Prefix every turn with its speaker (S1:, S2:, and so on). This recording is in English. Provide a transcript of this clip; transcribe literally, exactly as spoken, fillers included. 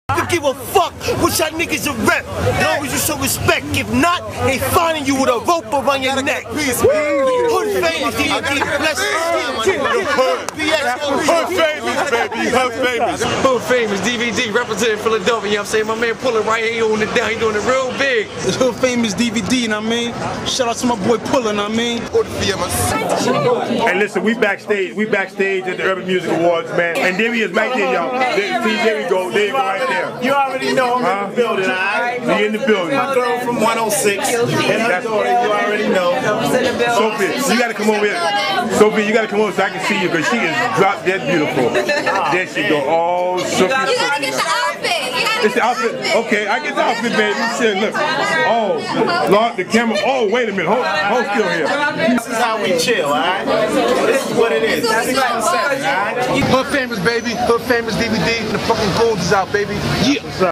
S1: I give a fuck what y'all niggas are rep. Long as you show respect. If not, they finding you with a rope around your neck. Hood famous, D V D, bless you.
S2: Hood famous, baby. Hood famous.
S3: Hood famous, D V D, representing Philadelphia. You know what I'm saying? My man Puller right here, he holding it down. He doing it real big.
S4: It's Hood famous D V D, you know what I mean? Shout out to my boy Puller, you know what I mean?
S2: Hey, listen, we backstage. We backstage at the Urban Music Awards, man. And there he is right there, y'all. There, see, there we go. There you go right there.
S1: You already know I'm
S2: huh?
S1: in the building, alright?
S2: You in the building.
S1: My girl from one oh six and her daughter, you already know.
S2: Sophie, you gotta come over here. Sophie, you gotta come over so I can see you because she is drop dead beautiful. There she go. Oh, Sophie.
S5: You gotta get the outfit. You gotta
S2: It's the outfit. Okay, I get the outfit, baby. Shit, look. Oh, Lord, the camera. Oh, wait a minute. Hold, hold still here.
S1: This is how we chill, alright? This is what it is.
S3: Hood famous, baby. Hood famous D V D. And the fucking gold is out, baby. Yeah.